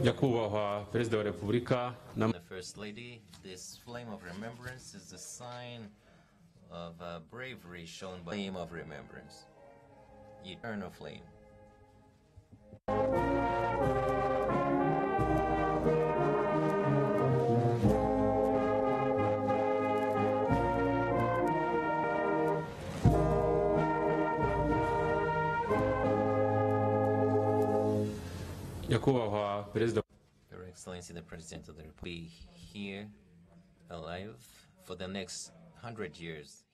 nyakubahwa perezida wa repubulika na The First Lady, this flame of remembrance is a sign of bravery shown by the flame of remembrance, eternal flame. nyakubahwa perezida Your Excellency, the President of the Republic, be here alive for the next 100 years.